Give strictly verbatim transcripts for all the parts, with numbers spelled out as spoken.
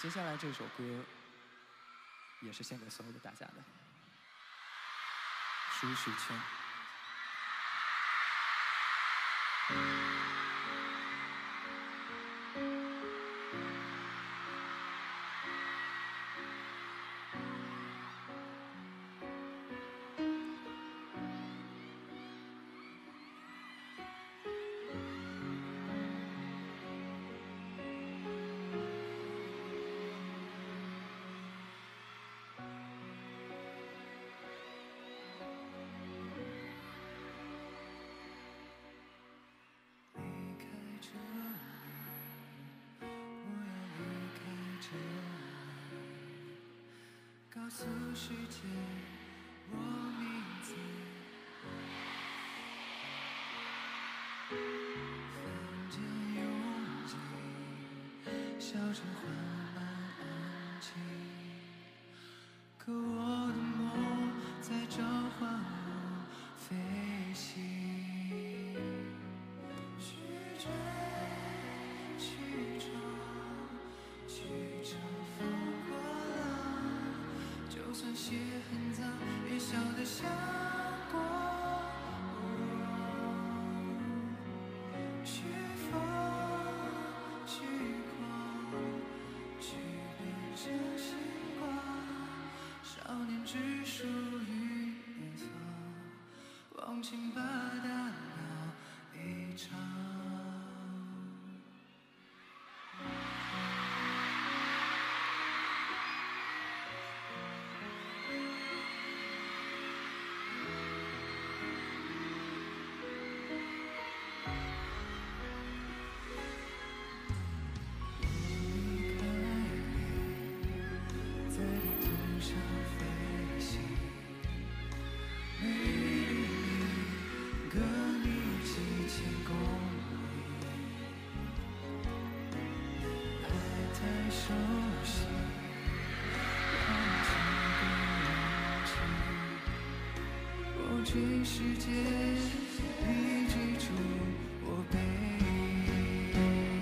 接下来这首歌也是献给所有的大家的，舒适圈。 告诉世界我名字，反正拥挤，笑声缓慢安静，可我的梦在召唤我飞行，去追，去闯，去乘风破浪。就算血很脏，也笑得像过往。去疯，去狂，去变成星光。少年只属于远方，忘情把大脑一场。熟悉，让情不忘记，全世界你记住我背影。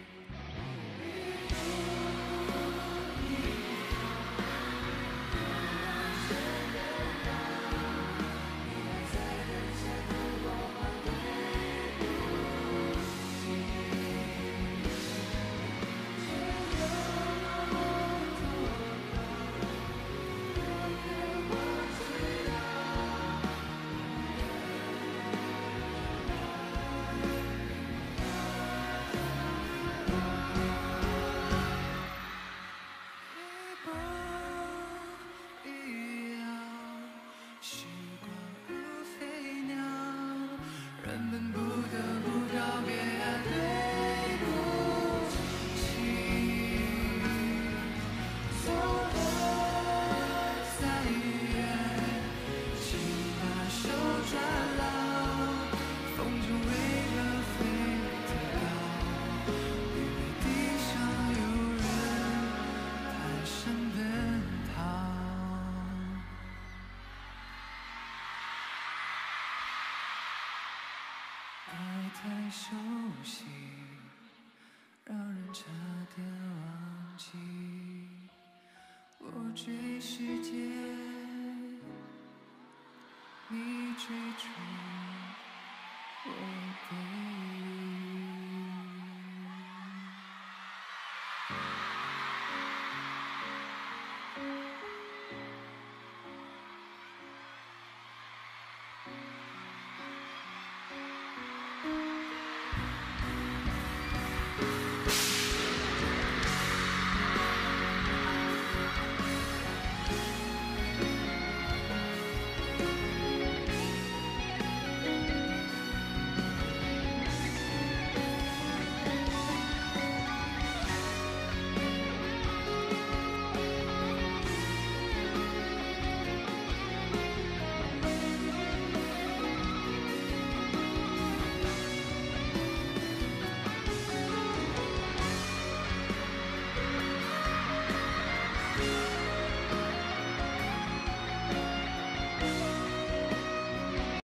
人们不得不告别，对不起。走得再远，请把手抓牢。风筝为了飞得高，预备地上有人蹒跚奔逃。爱太熟悉，让人差点忘。